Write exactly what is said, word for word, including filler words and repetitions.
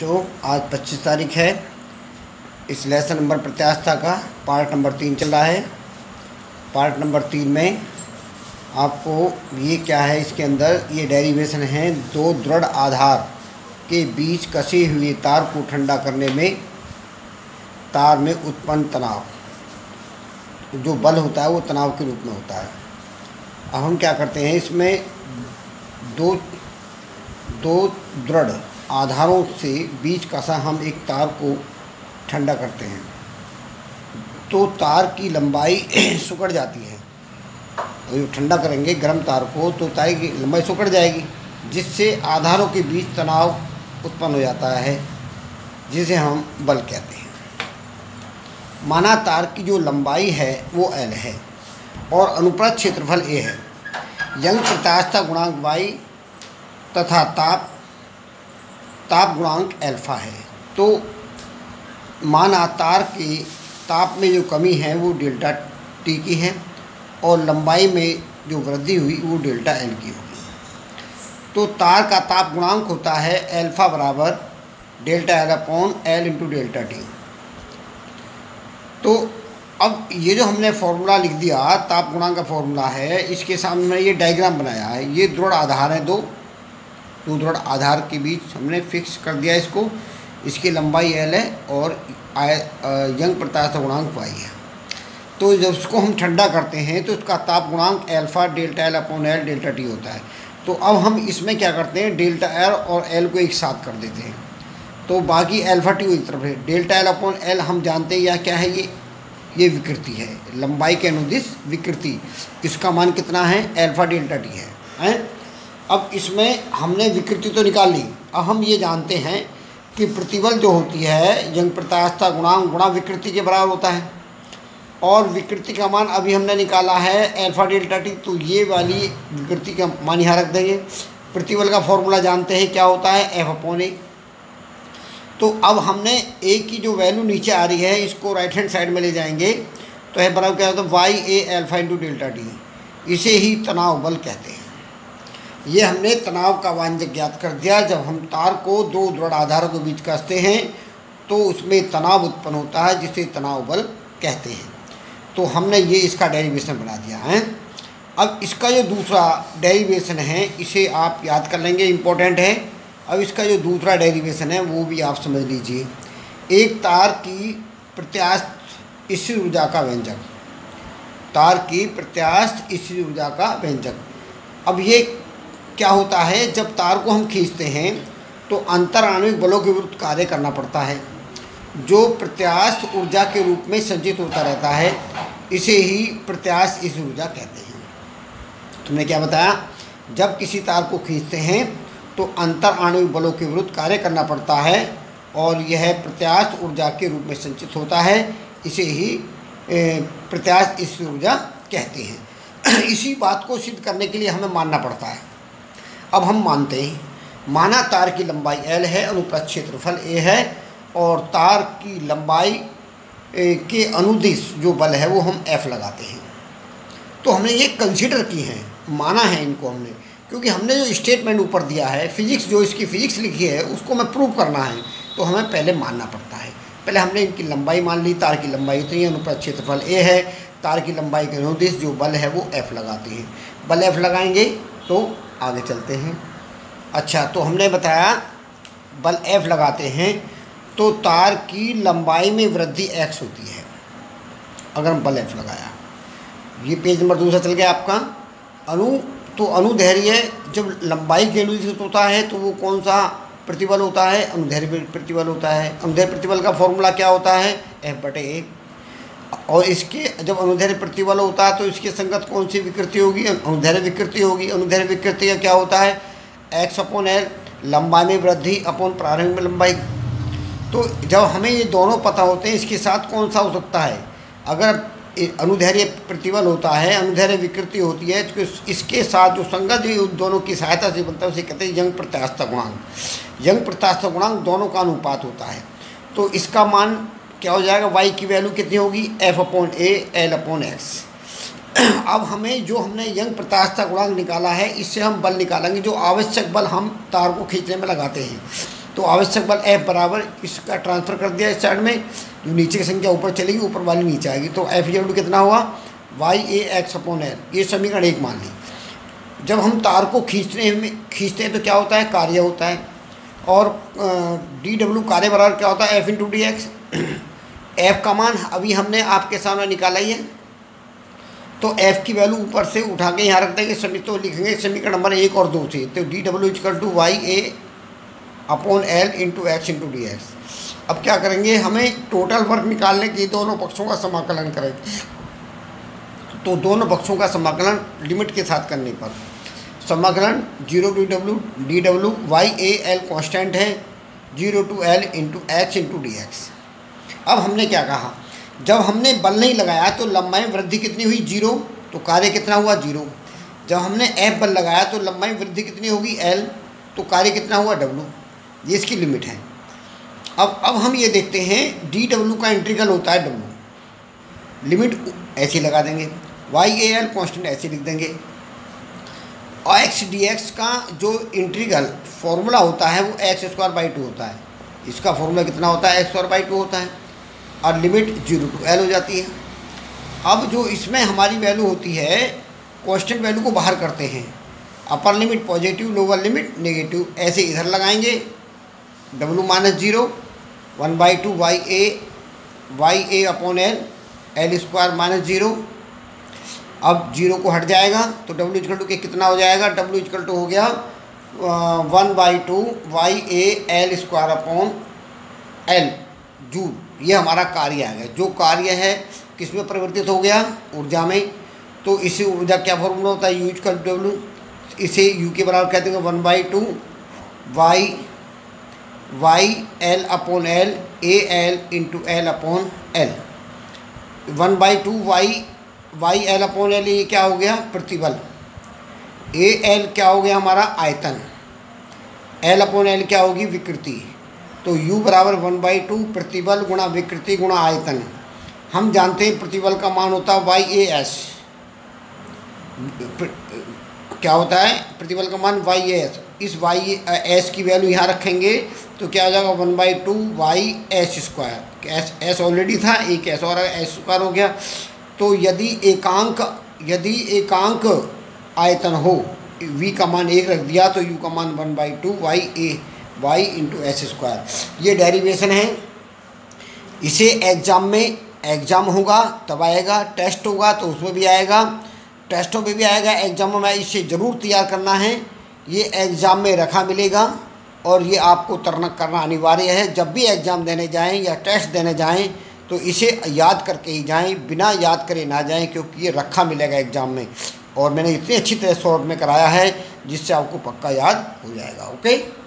बच्चों, आज पच्चीस तारीख है। इस लेसन नंबर प्रत्यास्थता का पार्ट नंबर तीन चल रहा है। पार्ट नंबर तीन में आपको ये क्या है, इसके अंदर ये डेरिवेशन है। दो दृढ़ आधार के बीच कसे हुए तार को ठंडा करने में तार में उत्पन्न तनाव, जो बल होता है वो तनाव के रूप में होता है। अब हम क्या करते हैं, इसमें दो दो दृढ़ आधारों से बीच कसा हम एक तार को ठंडा करते हैं तो तार की लंबाई सिकुड़ जाती है। और ठंडा करेंगे गर्म तार को तो तार की लंबाई सिकुड़ जाएगी, जिससे आधारों के बीच तनाव उत्पन्न हो जाता है, जिसे हम बल कहते हैं। माना तार की जो लंबाई है वो एल है और अनुप्रस्थ क्षेत्रफल ए है। यंग प्रत्यास्थता गुणांक वाई तथा ताप ताप गुणांक अल्फा है। तो माना तार के ताप में जो कमी है वो डेल्टा टी की है और लंबाई में जो वृद्धि हुई वो डेल्टा एल की होगी। तो तार का ताप गुणांक होता है अल्फा बराबर delta L upon L into delta T. तो अब ये जो हमने फॉर्मूला लिख दिया, ताप गुणांक का फॉर्मूला है, इसके सामने ये डायग्राम बनाया है। ये दृढ़ आधार हैं, दो दो दृढ़ आधार के बीच हमने फिक्स कर दिया इसको। इसकी लंबाई एल है और यंग प्रत्यास्थता गुणांक वाई है। तो जब इसको हम ठंडा करते हैं तो इसका ताप गुणांक alpha delta L upon L delta T होता है। तो अब हम इसमें क्या करते हैं, डेल्टा एल और एल को एक साथ कर देते हैं, तो बाकी अल्फा टी एक तरफ है। डेल्टा एल अपॉन एल हम जानते हैं यह क्या है, ये ये विकृति है, लंबाई के अनुदिश विकृति। इसका मान कितना है, अल्फा डेल्टा टी है, हैं? अब इसमें हमने विकृति तो निकाल ली। अब हम ये जानते हैं कि प्रतिबल जो होती है यंग प्रत्यास्थता गुणांक गुणा विकृति के बराबर होता है, और विकृति का मान अभी हमने निकाला है अल्फा डेल्टा टी। तो ये वाली विकृति का मान यहाँ रख देंगे। प्रतिबल का फॉर्मूला जानते हैं क्या होता है, एफ अपॉन ए। तो अब हमने ए की जो वैल्यू नीचे आ रही है इसको राइट हैंड साइड में ले जाएंगे तो है बराबर क्या होता है, Y A alpha into delta T. इसे ही तनाव बल कहते हैं। ये हमने तनाव का वांजक ज्ञात कर दिया। जब हम तार को दो दृढ़ आधारों के बीच कसते हैं तो उसमें तनाव उत्पन्न होता है, जिसे तनाव बल कहते हैं। तो हमने ये इसका डेरिवेशन बना दिया है। अब इसका जो दूसरा डेरिवेशन है इसे आप याद कर लेंगे, इम्पोर्टेंट है। अब इसका जो दूसरा डेरिवेशन है वो भी आप समझ लीजिए। एक तार की प्रत्यास्थ स्थिर ऊर्जा का व्यंजक, तार की प्रत्यास्थ स्थिर ऊर्जा का व्यंजक। अब ये क्या होता है, जब तार को हम खींचते हैं तो अंतर आणविक बलों के विरुद्ध कार्य करना पड़ता है, जो प्रत्यास्थ ऊर्जा के रूप में संचित होता रहता है। इसे ही प्रत्यास्थ स्थिर ऊर्जा कहते हैं। तुमने क्या बताया, जब किसी तार को खींचते हैं तो अंतर आणविक बलों के विरुद्ध कार्य करना पड़ता है और यह प्रत्यास्थ ऊर्जा के रूप में संचित होता है। इसे ही प्रत्यास्थ स्थिर ऊर्जा कहते हैं। इसी बात को सिद्ध करने के लिए हमें मानना पड़ता है। अब हम मानते हैं, माना तार की लंबाई एल है, अनुप्रस्थ क्षेत्रफल ए है और तार की लंबाई के अनुदिश जो बल है वो हम एफ लगाते हैं। तो हमने ये कंसीडर की हैं, माना है इनको हमने, क्योंकि हमने जो स्टेटमेंट ऊपर दिया है, फिजिक्स जो इसकी फिजिक्स लिखी है उसको हमें प्रूव करना है, तो हमें पहले मानना पड़ता है। पहले हमने इनकी लंबाई मान ली, तार की लंबाई इतनी, अनुप्रस्थ क्षेत्रफल ए है, तार की लंबाई के अनुदिश जो बल है वो एफ लगाते हैं। बल एफ लगाएंगे तो आगे चलते हैं। अच्छा, तो हमने बताया बल एफ लगाते हैं तो तार की लंबाई में वृद्धि एक्स होती है अगर हम बल एफ लगाया। ये पेज नंबर दूसरा चल गया आपका। अनु तो अनुदैर्घ्य जब लंबाई के अनुदिश होता है तो वो कौन सा प्रतिबल होता है, अनुदैर्घ्य प्रतिबल होता है। अनुदैर्घ्य प्रतिबल का फॉर्मूला क्या होता है, एफ बटे ए। और इसके जब अनुदैर्घ्य प्रतिबल होता है तो इसके संगत कौन सी विकृति होगी, अनुदैर्घ्य विकृति होगी। अनुदैर्घ्य विकृति का क्या होता है, एक्स अपॉन एल, लंबाई में वृद्धि अपॉन प्रारंभिक लंबाई। तो जब हमें ये दोनों पता होते हैं, इसके साथ कौन सा हो सकता है, अगर अनुदैर्घ्य प्रतिबल होता है, अनुदैर्घ्य विकृति होती है, तो इसके साथ जो संगत भी उन दोनों की सहायता से बनता है उसे कहते हैं यंग प्रत्यास्थता गुणांक। यंग प्रत्यास्थता गुणांक दोनों का अनुपात होता है। तो इसका मान क्या हो जाएगा, वाई की वैल्यू कितनी होगी, F upon A L upon X. अब हमें जो हमने यंग प्रत्यास्थता गुणांक निकाला है इससे हम बल निकालेंगे, जो आवश्यक बल हम तार को खींचने में लगाते हैं। तो आवश्यक बल F बराबर इसका ट्रांसफ़र कर दिया इस साइड में, जो नीचे की संख्या ऊपर चलेगी ऊपर वाली नीचे आएगी, तो F इक्वल टू कितना हुआ Y A X upon L, ये समीकरण एक मान ली। जब हम तार को खींचने में खींचते हैं तो क्या होता है, कार्य होता है, और डी डब्ल्यू कार्य बराबर क्या होता है, एफ इंटू डी एक्स। एफ का मान अभी हमने आपके सामने निकाला ही है, तो एफ की वैल्यू ऊपर से उठा के यहाँ रख देंगे, समी तो लिखेंगे समीकरण नंबर एक और दो से, तो D W equal to Y A upon L into X into D X. अब क्या करेंगे, हमें टोटल वर्क निकालने के दोनों पक्षों का समाकलन करेंगे, तो दोनों पक्षों का समाकलन लिमिट के साथ करने पर समाकलन zero to W D W Y A L constant है, zero to L into X into D X. अब हमने क्या कहा, जब हमने बल नहीं लगाया तो लंबाई वृद्धि कितनी हुई, जीरो, तो कार्य कितना हुआ, जीरो। जब हमने एफ बल लगाया तो लंबाई वृद्धि कितनी होगी, एल, तो कार्य कितना हुआ, डब्ल्यू। ये इसकी लिमिट है। अब अब हम ये देखते हैं डी डब्ल्यू का इंटीग्रल होता है डब्ल्यू, लिमिट ऐसे लगा देंगे, वाई ए एल कॉन्स्टेंट ऐसे लिख देंगे, और एक्स डी एक्स का जो इंटीग्रल फॉर्मूला होता है वो एक्स स्क्वायर बाई टू होता है। इसका फॉर्मूला कितना होता है, एक्स स्क्वायर बाई टू होता है, और लिमिट जीरो टू एल हो जाती है। अब जो इसमें हमारी वैल्यू होती है, कांस्टेंट वैल्यू को बाहर करते हैं, upper limit positive, lower limit negative, ऐसे इधर लगाएंगे, W minus zero, one by two Y A Y A upon L, L square minus zero. अब जीरो को हट जाएगा तो डब्ल्यू इक्वल टू के कितना हो जाएगा, डब्ल्यू इक्वल टू हो गया one by two Y A L square upon L joule. ये हमारा कार्य आ गया, जो कार्य है किस में परिवर्तित हो गया, ऊर्जा में। तो इसी ऊर्जा क्या फॉर्मूला होता है, यू इक्वल टू डब्ल्यू, इसे यू के बराबर कहते हैं one by two Y Y L upon L A L into L upon L, one by two Y Y L upon L, ये क्या हो गया, प्रतिबल, ए एल क्या हो गया हमारा आयतन, एल अपॉन एल क्या होगी, विकृति। तो U बराबर वन बाई टू प्रतिबल गुणा विकृति गुणा आयतन। हम जानते हैं प्रतिबल का मान होता है वाई ए एस, क्या होता है प्रतिबल का मान वाई ए एस। इस वाई एस की वैल्यू यहाँ रखेंगे तो क्या हो जाएगा, one by two Y S square, S S already था, एक एस और एस स्क्वायर हो गया। तो यदि एकांक यदि एकांक आयतन हो, V का मान एक रख दिया, तो U का मान one by two Y A Y into S square. ये डेरिवेशन है, इसे एग्ज़ाम में एग्ज़ाम होगा तब आएगा, टेस्ट होगा तो उसमें भी आएगा, टेस्टों में भी आएगा, एग्ज़ामों में इसे ज़रूर तैयार करना है। ये एग्ज़ाम में रखा मिलेगा और ये आपको तरना करना अनिवार्य है। जब भी एग्ज़ाम देने जाएं या टेस्ट देने जाएं तो इसे याद करके ही जाएं, बिना याद करे ना जाएं, क्योंकि ये रखा मिलेगा एग्ज़ाम में। और मैंने इतनी अच्छी तरह शॉर्ट में कराया है जिससे आपको पक्का याद हो जाएगा। ओके।